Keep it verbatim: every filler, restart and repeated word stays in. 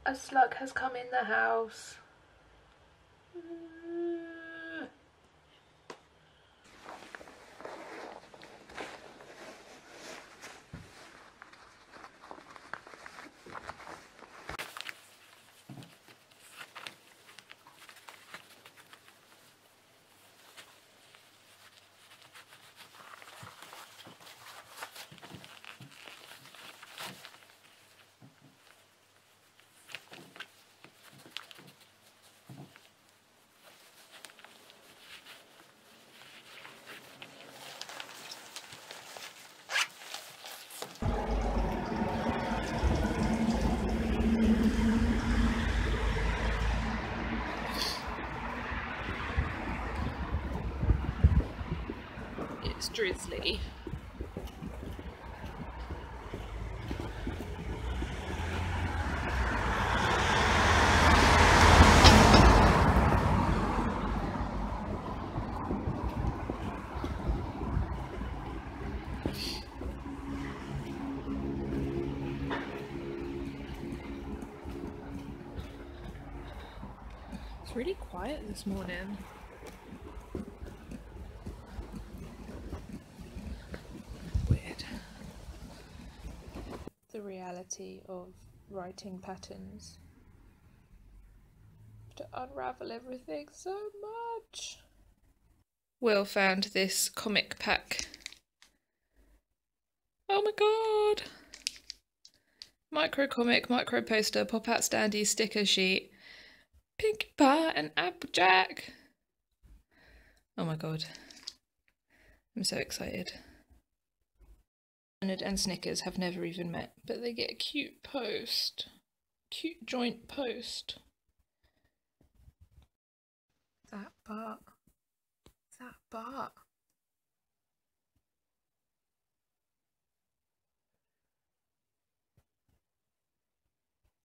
A slug has come in the house. It's drizzly. It's really quiet this morning. Weird. The reality of writing patterns. To unravel everything so much. Will found this comic pack. Oh my god! Micro comic, micro poster, pop out standee, sticker sheet, Pinkie Pie and Applejack. Oh my god. I'm so excited. Leonard and Snickers have never even met, but they get a cute post. Cute joint post. That butt. That butt.